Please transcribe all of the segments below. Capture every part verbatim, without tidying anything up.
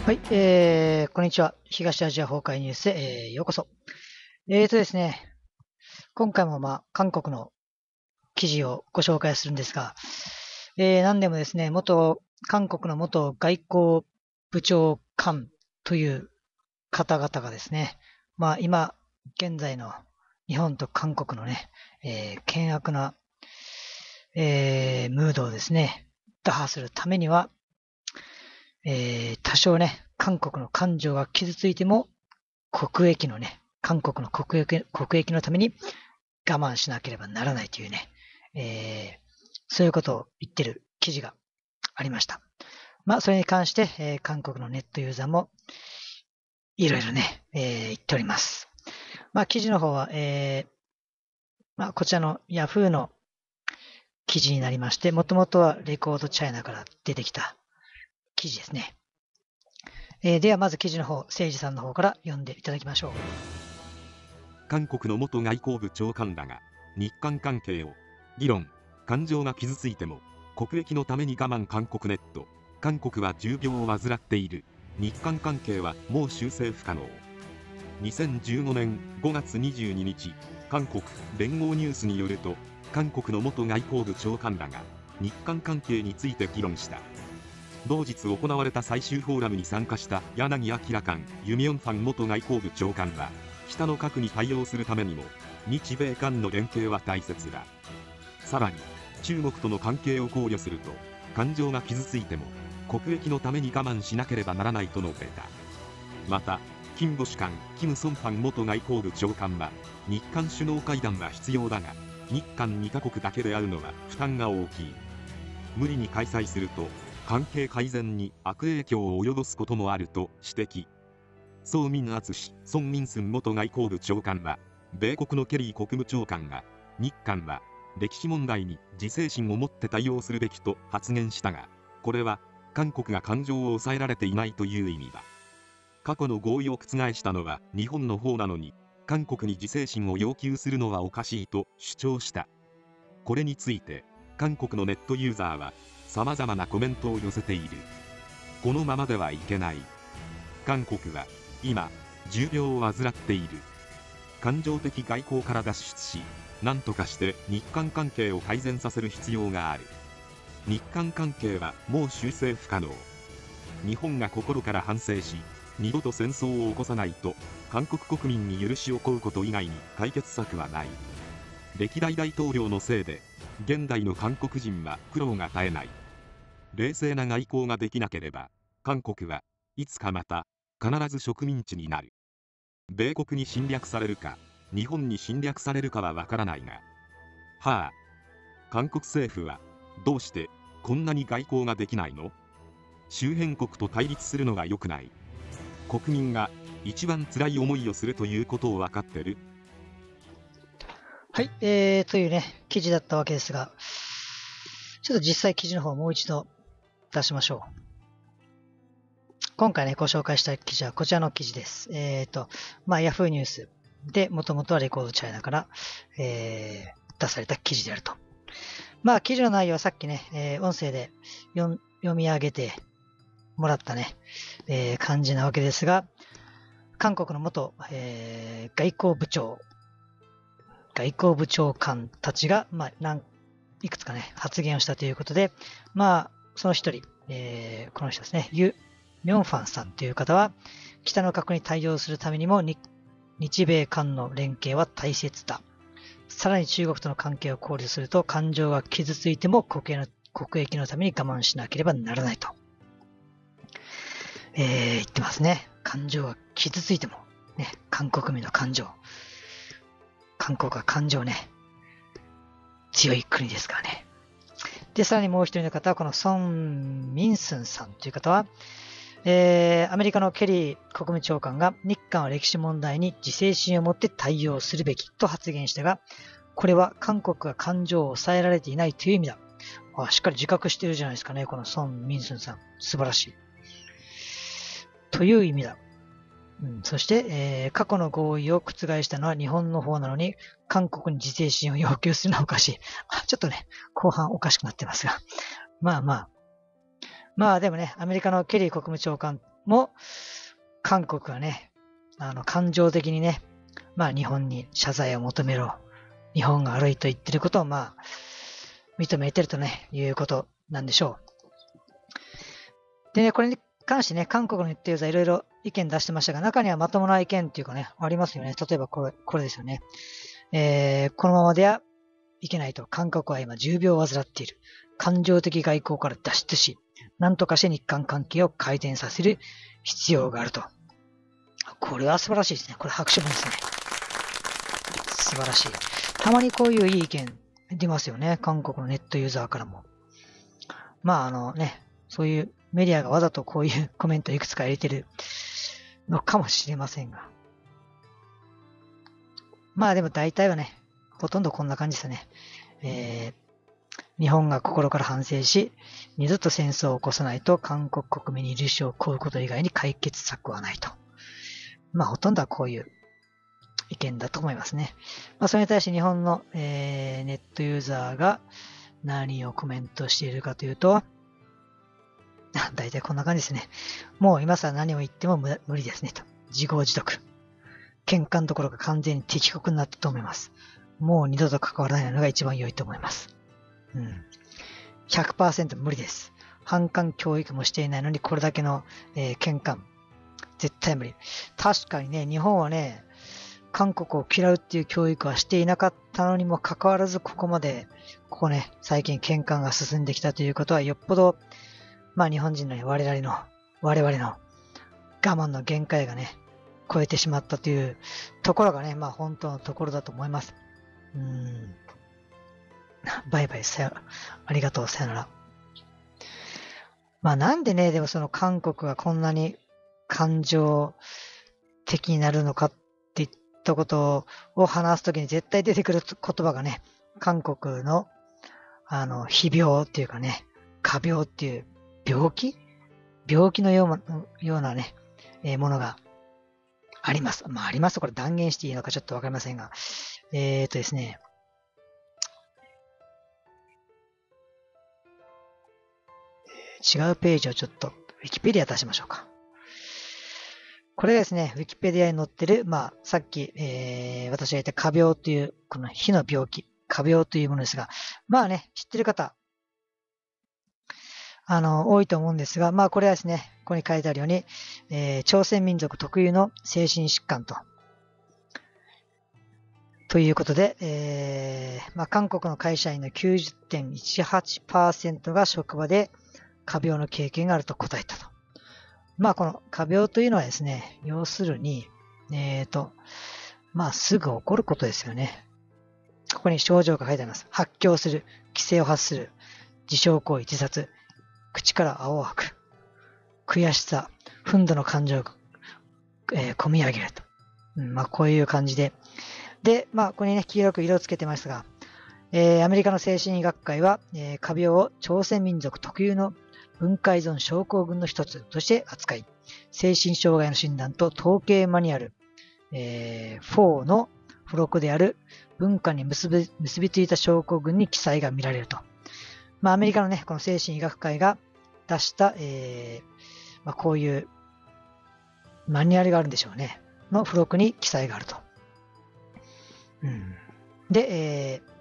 はい、えー、こんにちは。東アジア崩壊ニュースへ、えー、ようこそ。えーとですね、今回もまあ、韓国の記事をご紹介するんですが、えー、何でもですね、元、韓国の元外交部長官という方々がですね、まあ今、現在の日本と韓国のね、えー、険悪な、えー、ムードをですね、打破するためには、えー、多少ね、韓国の感情が傷ついても、国益のね、韓国の国益国益のために我慢しなければならないというね、えー、そういうことを言ってる記事がありました。まあ、それに関して、えー、韓国のネットユーザーもいろいろね、えー、言っております。まあ、記事の方は、えー、まあ、こちらの Yahoo の記事になりまして、もともとはレコードチャイナから出てきた記事ですね。えー、ではまず記事の方、誠司さんの方から読んでいただきましょう。 韓国の元外交部長官らが日韓関係を議論、感情が傷ついても国益のために我慢。韓国ネット、韓国は重病を患っている、日韓関係はもう修正不可能。にせんじゅうごねんごがつにじゅうににち、韓国聯合ニュースによると、韓国の元外交部長官らが日韓関係について議論した。同日行われた最終フォーラムに参加した柳明官ユミョンファン元外交部長官は、北の核に対応するためにも日米韓の連携は大切だ。さらに中国との関係を考慮すると、感情が傷ついても国益のために我慢しなければならないと述べた。また金母主官キム・ソンファン元外交部長官は、日韓首脳会談は必要だが日韓にカ国だけで会うのは負担が大きい。無理に開催すると関係改善に悪影響を及ぼすこともあると指摘。ソー・ミン・アツ氏、ソン・ミンスン元外交部長官は、米国のケリー国務長官が日韓は歴史問題に自制心を持って対応するべきと発言したが、これは韓国が感情を抑えられていないという意味だ。過去の合意を覆したのは日本の方なのに、韓国に自制心を要求するのはおかしいと主張した。これについて韓国のネットユーザーは様々なコメントを寄せている。このままではいけない。韓国は今重病を患っている。感情的外交から脱出し、何とかして日韓関係を改善させる必要がある。日韓関係はもう修正不可能。日本が心から反省し、二度と戦争を起こさないと韓国国民に許しを請うこと以外に解決策はない。歴代大統領のせいで現代の韓国人は苦労が絶えない。冷静な外交ができなければ、韓国はいつかまた必ず植民地になる。米国に侵略されるか日本に侵略されるかはわからないが、はあ、韓国政府はどうしてこんなに外交ができないの？周辺国と対立するのが良くない。国民が一番辛い思いをするということを分かってる？ はい、えー、というね、記事だったわけですが、ちょっと実際記事の方をもう一度出しましょう。今回ね、ご紹介したい記事はこちらの記事です。えーと、まあ、Yahoo ニュースで、もともとはレコードチャイナから、えー、出された記事であると。まあ、記事の内容はさっきね、えー、音声で読み上げてもらったね、えー、感じなわけですが、韓国の元、えー、外交部長、外交部長官たちが、まあ、なんいくつかね、発言をしたということで、まあ、その一人、えー、この人ですね、ユ・ミョンファンさんという方は、北の核に対応するためにも日、日米韓の連携は大切だ。さらに中国との関係を考慮すると、感情が傷ついても国益の、国益のために我慢しなければならないと。えー、言ってますね。感情が傷ついても、ね、韓国民の感情。韓国は感情ね、強い国ですからね。で、さらにもう一人の方は、このソン・ミンスンさんという方は、えー、アメリカのケリー国務長官が日韓は歴史問題に自制心を持って対応するべきと発言したが、これは韓国が感情を抑えられていないという意味だ。あ、しっかり自覚してるじゃないですかね、このソン・ミンスンさん。素晴らしい。という意味だ。うん、そして、えー、過去の合意を覆したのは日本の方なのに、韓国に自制心を要求するのはおかしい。ちょっとね、後半おかしくなってますが。まあまあ。まあでもね、アメリカのケリー国務長官も、韓国がね、あの、感情的にね、まあ日本に謝罪を求めろ。日本が悪いと言ってることをまあ、認めてるとね、いうことなんでしょう。でね、これに関してね、韓国の言ってるユーザーいろいろ意見出してましたが、中にはまともな意見っていうかね、ありますよね。例えばこれ、これですよね。えー、このままではいけないと。韓国は今重病を患っている。感情的外交から脱出し、何とかして日韓関係を改善させる必要があると。これは素晴らしいですね。これ拍手文ですね。素晴らしい。たまにこういういい意見出ますよね。韓国のネットユーザーからも。まああのね、そういうメディアがわざとこういうコメントをいくつか入れてるのかもしれませんが。まあでも大体はね、ほとんどこんな感じですね。えー、日本が心から反省し、二度と戦争を起こさないと韓国国民に許しを請うこと以外に解決策はないと。まあほとんどはこういう意見だと思いますね。まあそれに対して日本の、えー、ネットユーザーが何をコメントしているかというと、大体こんな感じですね。もう今更何を言っても無理ですねと。自業自得。喧嘩どころか完全に敵国になったと思います。もう二度と関わらないのが一番良いと思います。うん。ひゃくパーセント 無理です。反韓教育もしていないのにこれだけの、えー、喧嘩。絶対無理。確かにね、日本はね、韓国を嫌うっていう教育はしていなかったのにもかかわらずここまで、ここね、最近喧嘩が進んできたということはよっぽど、まあ日本人の、ね、我々の、我々の我慢の限界がね、超えてしまったというところがね、まあ本当のところだと思います。うーん。バイバイ、さよなら。ありがとう、さよなら。まあなんでね、でもその韓国がこんなに感情的になるのかって言ったことを話すときに絶対出てくる言葉がね、韓国のあの、非病っていうかね、過病っていう病気病気のような、ようなね、えー、ものがあります。まあありますとこれ断言していいのかちょっとわかりませんが。えーとですね。違うページをちょっと、ウィキペディア出しましょうか。これがですね、ウィキペディアに載ってる、まあ、さっき、えー、私が言った過病という、この火の病気、過病というものですが、まあね、知ってる方、あの、多いと思うんですが、まあこれはですね、ここに書いてあるように、えー、朝鮮民族特有の精神疾患と、ということで、えー、まあ韓国の会社員の きゅうじゅってんいちはちパーセント が職場で過病の経験があると答えたと。まあこの過病というのはですね、要するに、えーと、まあすぐ起こることですよね。ここに症状が書いてあります。発狂する、気声を発する、自傷行為、自殺、口から泡を吐く、悔しさ、憤怒の感情が、えー、込み上げると。うん、まあこういう感じで。で、まあここにね、黄色く色をつけてますが、えー、アメリカの精神医学会は、えー、過病を朝鮮民族特有の文化依存症候群の一つとして扱い、精神障害の診断と統計マニュアル、えー、フォーの付録である文化に結び、結びついた症候群に記載が見られると。まあ、アメリカのね、この精神医学会が出した、えーまあ、こういうマニュアルがあるんでしょうね。の付録に記載があると。うん、で、えー、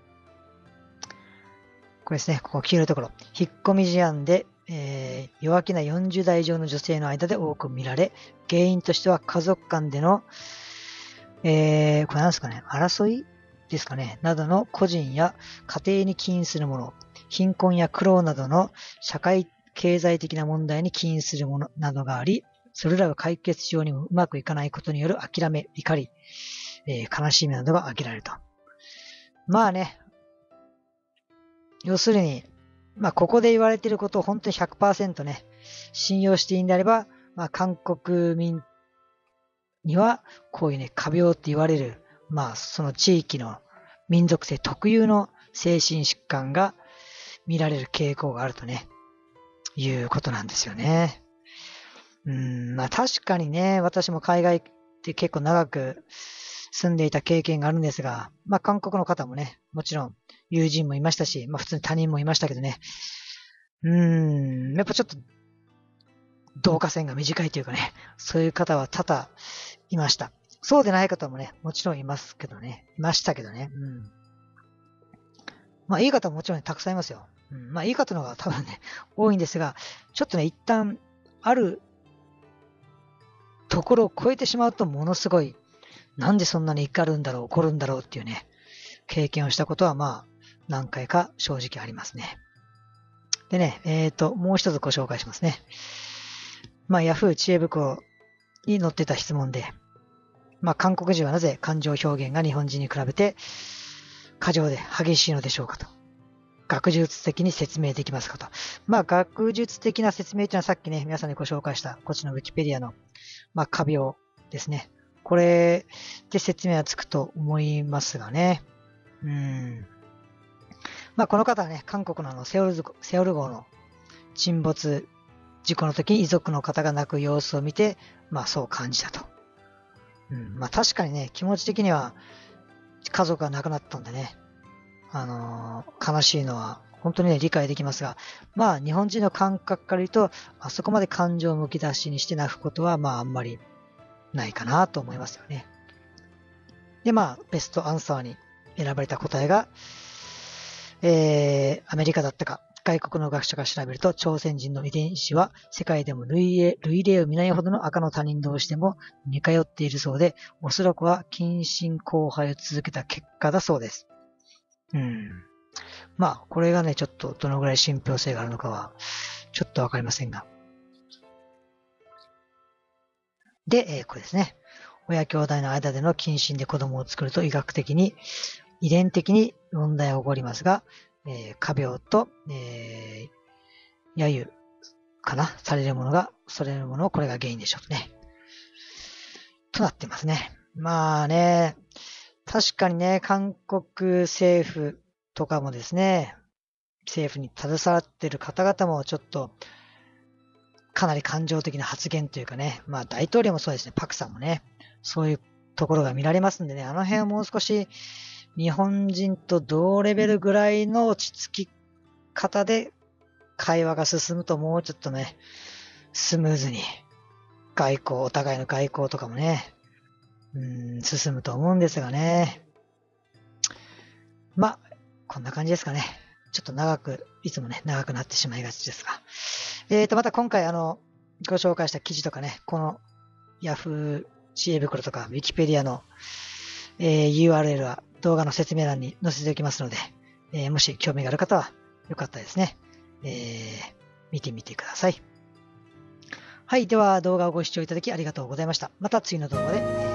これですね、ここ黄色いところ。引っ込み思案で、えー、弱気なよんじゅう代以上の女性の間で多く見られ、原因としては家族間での、えー、これなんですかね、争いですかね、などの個人や家庭に起因するもの、貧困や苦労などの社会経済的な問題に起因するものなどがあり、それらを解決しようにもうまくいかないことによる諦め、怒り、えー、悲しみなどが挙げられると。まあね、要するに、まあここで言われていることを本当に ひゃくパーセント ね、信用していいんであれば、まあ韓国民にはこういうね、過病って言われる、まあその地域の民族性特有の精神疾患が見られる傾向があるとね、いうことなんですよね。うん、まあ確かにね、私も海外って結構長く住んでいた経験があるんですが、まあ韓国の方もね、もちろん友人もいましたし、まあ普通に他人もいましたけどね、うーん、やっぱちょっと導火線が短いというかね、そういう方は多々いました。そうでない方もね、もちろんいますけどね、いましたけどね。うん。まあいい方ももちろんたくさんいますよ。うん、まあいい方の方が多分ね、多いんですが、ちょっとね、一旦あるところを超えてしまうとものすごい、なんでそんなに怒るんだろう、怒るんだろうっていうね、経験をしたことはまあ何回か正直ありますね。でね、えっと、もう一つご紹介しますね。まあ Yahoo 知恵袋に載ってた質問で、まあ韓国人はなぜ感情表現が日本人に比べて過剰で激しいのでしょうかと。学術的に説明できますかと。まあ学術的な説明というのはさっきね、皆さんにご紹介したこっちの Wikipedia のまあ過病ですね。これで説明はつくと思いますがね。うん。まあこの方はね、韓国のあのセオル、セオル号の沈没事故の時に遺族の方が泣く様子を見て、まあそう感じたと。うん、まあ確かにね、気持ち的には家族が亡くなったんでね、あのー、悲しいのは本当にね、理解できますが、まあ日本人の感覚から言うと、あそこまで感情をむき出しにして泣くことはまああんまりないかなと思いますよね。で、まあベストアンサーに選ばれた答えが、えー、アメリカだったか、外国の学者が調べると、朝鮮人の遺伝子は世界でも類例、類例を見ないほどの赤の他人同士でも似通っているそうで、おそらくは近親交配を続けた結果だそうです。うん。まあ、これがね、ちょっとどのぐらい信憑性があるのかは、ちょっとわかりませんが。で、えー、これですね。親兄弟の間での近親で子供を作ると医学的に、遺伝的に問題が起こりますが、えー、家病と、えー、揶揄かなされるものが、されるもの、これが原因でしょうね。となってますね。まあね、確かにね、韓国政府とかもですね、政府に携わっている方々もちょっと、かなり感情的な発言というかね、まあ大統領もそうですね、パクさんもね、そういうところが見られますんでね、あの辺はもう少し、日本人と同レベルぐらいの落ち着き方で会話が進むともうちょっとね、スムーズに外交、お互いの外交とかもね、うーん、進むと思うんですがね。まあ、こんな感じですかね。ちょっと長く、いつもね、長くなってしまいがちですが。えーと、また今回あの、ご紹介した記事とかね、この Yahoo 知恵袋とか Wikipedia の、えー、ユーアールエル は動画の説明欄に載せておきますので、えー、もし興味がある方はよかったですね、えー、見てみてください。はい。では動画をご視聴いただきありがとうございました。また次の動画で